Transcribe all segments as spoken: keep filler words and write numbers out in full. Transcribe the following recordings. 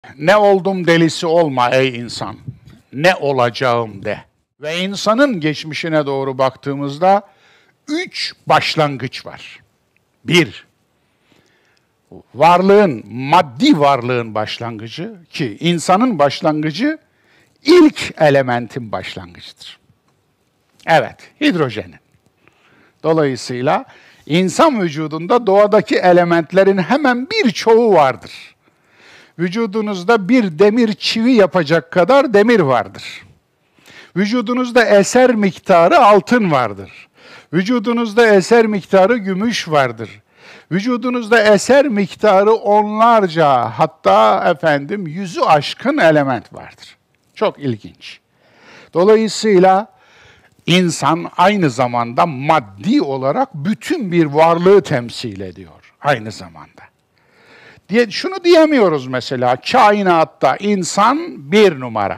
Ne oldum delisi olma ey insan, ne olacağım de. Ve insanın geçmişine doğru baktığımızda üç başlangıç var. Bir, varlığın, maddi varlığın başlangıcı ki insanın başlangıcı ilk elementin başlangıcıdır. Evet, hidrojenin. Dolayısıyla insan vücudunda doğadaki elementlerin hemen birçoğu vardır. Vücudunuzda bir demir çivi yapacak kadar demir vardır. Vücudunuzda eser miktarı altın vardır. Vücudunuzda eser miktarı gümüş vardır. Vücudunuzda eser miktarı onlarca, hatta efendim yüzü aşkın element vardır. Çok ilginç. Dolayısıyla insan aynı zamanda maddi olarak bütün bir varlığı temsil ediyor aynı zamanda. Diye, şunu diyemiyoruz mesela, kainatta insan bir numara.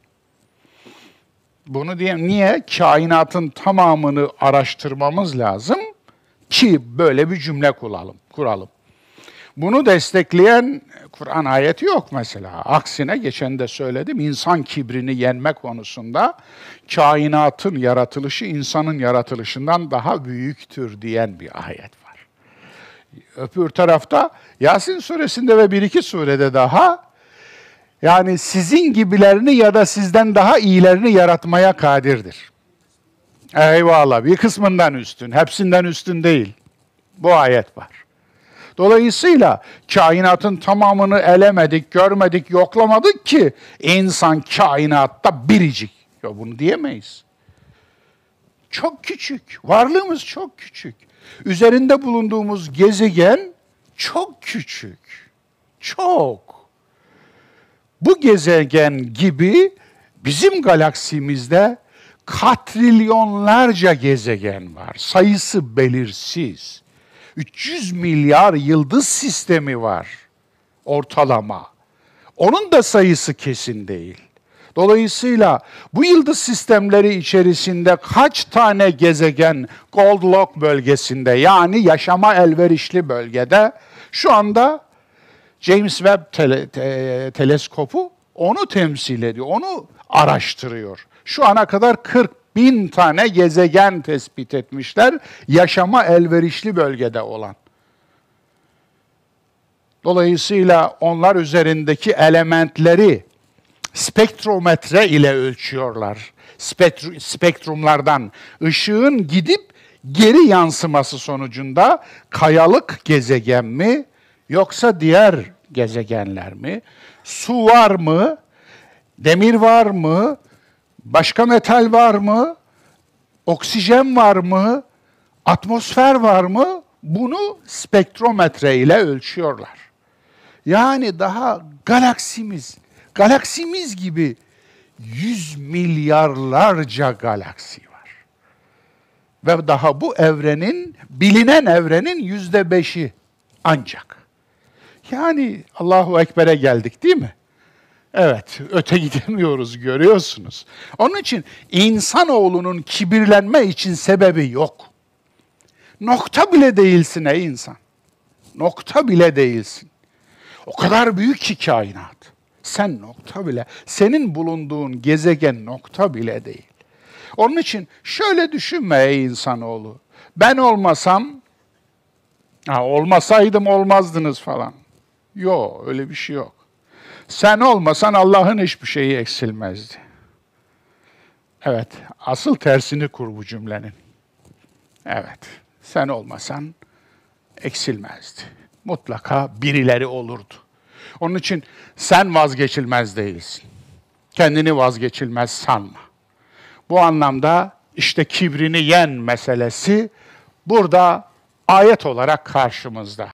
Bunu diyeyim. Niye? Kainatın tamamını araştırmamız lazım ki böyle bir cümle kuralım. kuralım. Bunu destekleyen Kur'an ayeti yok mesela. Aksine geçen de söyledim, insan kibrini yenme konusunda kainatın yaratılışı insanın yaratılışından daha büyüktür diyen bir ayet var. Öbür tarafta Yasin suresinde ve bir iki surede daha, yani sizin gibilerini ya da sizden daha iyilerini yaratmaya kadirdir. Eyvallah, bir kısmından üstün, hepsinden üstün değil. Bu ayet var. Dolayısıyla kainatın tamamını elemedik, görmedik, yoklamadık ki insan kainatta biricik. Ya bunu diyemeyiz. Çok küçük, varlığımız çok küçük. Üzerinde bulunduğumuz gezegen çok küçük. Çok. Bu gezegen gibi bizim galaksimizde katrilyonlarca gezegen var. Sayısı belirsiz. üç yüz milyar yıldız sistemi var ortalama. Onun da sayısı kesin değil. Dolayısıyla bu yıldız sistemleri içerisinde kaç tane gezegen Goldilocks bölgesinde, yani yaşama elverişli bölgede, şu anda James Webb tele, te, teleskopu onu temsil ediyor, onu araştırıyor. Şu ana kadar kırk bin tane gezegen tespit etmişler, yaşama elverişli bölgede olan. Dolayısıyla onlar üzerindeki elementleri spektrometre ile ölçüyorlar. Spektr- spektrumlardan ışığın gidip geri yansıması sonucunda kayalık gezegen mi, yoksa diğer gezegenler mi? Su var mı? Demir var mı? Başka metal var mı? Oksijen var mı? Atmosfer var mı? Bunu spektrometre ile ölçüyorlar. Yani daha galaksimiz, galaksimiz gibi yüz milyarlarca galaksi var. Ve daha bu evrenin, bilinen evrenin yüzde beşi ancak. Yani Allahu Ekber'e geldik değil mi? Evet, öte gidemiyoruz, görüyorsunuz. Onun için insanoğlunun kibirlenme için sebebi yok. Nokta bile değilsin ey insan. Nokta bile değilsin. O kadar büyük ki kainat. Sen nokta bile, senin bulunduğun gezegen nokta bile değil. Onun için şöyle düşünme ey insanoğlu. Ben olmasam, ha, olmasaydım olmazdınız falan. Yok, öyle bir şey yok. Sen olmasan Allah'ın hiçbir şeyi eksilmezdi. Evet, asıl tersini kur bu cümlenin. Evet, sen olmasan eksilmezdi. Mutlaka birileri olurdu. Onun için sen vazgeçilmez değilsin. Kendini vazgeçilmez sanma. Bu anlamda işte kibrini yen meselesi burada ayet olarak karşımızda.